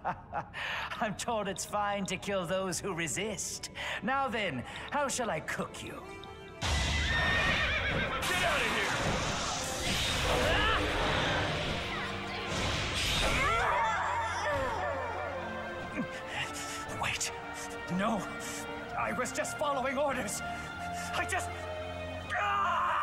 I'm told it's fine to kill those who resist. Now then, how shall I cook you? Get out of here! Wait. No. I was just following orders. I just... Ah!